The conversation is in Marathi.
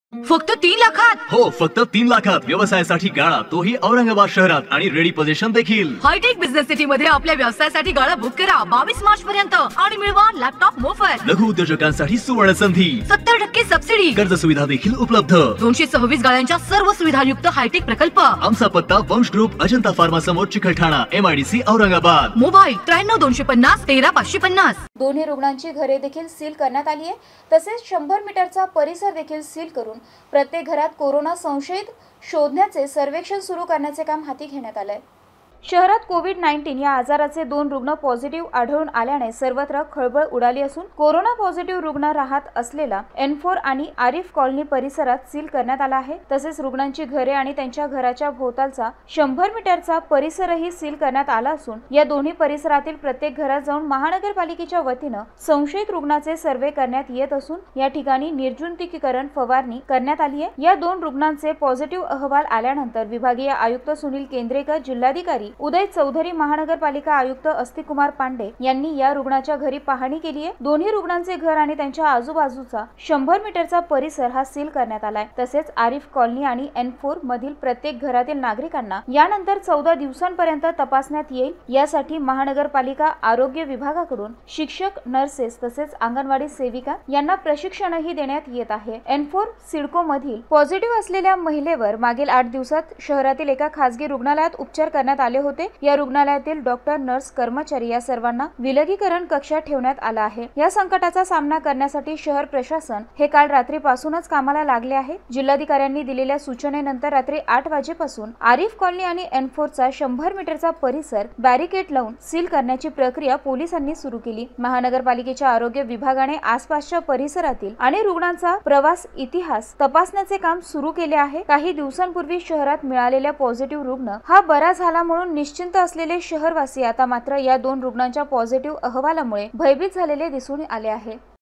फक्त 3 लाखात? हो, फक्त 3 लाखात व्यवसायासाठी गाळा, तोही औरंगाबाद शहरात आणि रेडी पोझिशन देखील. हायटेक बिझनेस सिटी मध्ये आपल्या व्यवसायासाठी गाळा बुक करा 22 मार्च पर्यंत आणि मिळवा लॅपटॉप मोफत. लघु उद्योजकांसाठी सुवर्ण संधी, 70% सबसिडी, कर्ज सुविधा देखील उपलब्ध. 226 गाळ्यांच्या सर्व सुविधायुक्त हायटेक प्रकल्प. आमचा पत्ता वंश ग्रुप, अजंता फार्मा समोर, चिकलठाणा, MIDC औरंगाबाद. मोबाईल 93 250 13 550. दोन्ही रुग्णांची घरे देखील सील करण्यात आली आहे. तसेच 100 मीटरचा परिसर देखील सील करून प्रत्येक घरात कोरोना संशयित शोधण्याचे सर्वेक्षण सुरू करण्याचे काम हाती घेण्यात आले आहे. शहरात कोविड-19 या आजाराचे 2 रुग्ण पॉझिटिव्ह आढळून आल्याने सर्वत्र खळबळ उडाली असून कोरोना पॉझिटिव्ह रुग्ण राहत असलेला N4 आणि आरिफ कॉलनी परिसरात सील करण्यात आला आहे. तसेच रुग्णांची घरे आणि त्यांच्या घराच्या भोवतालचा 100 मीटरचा परिसरही सील करण्यात आला असून या दोन्ही परिसरातील प्रत्येक घरात जाऊन महानगरपालिकेच्या वतीनं संशयित रुग्णाचे सर्वे करण्यात येत असून या ठिकाणी निर्जंतुकीकरण फवारणी करण्यात आली आहे. या 2 रुग्णांचे पॉझिटिव्ह अहवाल आल्यानंतर विभागीय आयुक्त सुनील केंद्रेकर, जिल्हाधिकारी उदय चौधरी, महानगरपालिका आयुक्त अस्तिकुमार पांडे यांनी या रुग्णाच्या घरी पाहणी केली आहे. दोन्ही रुग्णांचे घर आणि त्यांच्या आजूबाजूचा 100 मीटरचा परिसर हा सील करण्यात आलाय. तसेच आरिफ कॉलनी आणि N4 मधील प्रत्येक घरातील नागरिकांना यानंतर 14 दिवसांपर्यंत तपासण्यात येईल. यासाठी महानगरपालिका आरोग्य विभागाकडून शिक्षक, नर्सेस तसेच अंगणवाडी सेविका यांना प्रशिक्षणही देण्यात येत आहे. N4 सिडको मधील पॉझिटिव्ह असलेल्या महिलेवर मागील 8 दिवसात शहरातील एका खासगी रुग्णालयात उपचार करण्यात आले होते. या रुग्णालयातील डॉक्टर, नर्स, कर्मचारी या सर्वांना विलगीकरण कक्षात ठेवण्यात आला आहे. या संकटाचा सामना करण्यासाठी शहर प्रशासन हे काल रात्रीपासूनच कामाला लागले आहे. जिल्हाधिकाऱ्यांनी दिलेल्या सूचनेनंतर रात्री 8 वाजेपासून आरिफ कॉलनी आणि N4 चा 100 मीटरचा परिसर बॅरिकेड लावून सील करण्याची प्रक्रिया पोलिसांनी सुरू केली. महानगरपालिकेच्या आरोग्य विभागाने आसपासच्या परिसरातील आणि रुग्णांचा प्रवास इतिहास तपासण्याचे काम सुरू केले आहे. काही दिवसांपूर्वी शहरात मिळालेल्या पॉझिटिव्ह रुग्ण हा बरा झाला म्हणून निश्चिंत असलेले शहरवासी आता मात्र या 2 रुग्णांच्या पॉझिटिव्ह अहवालामुळे भयभीत झालेले दिसून आले आहे.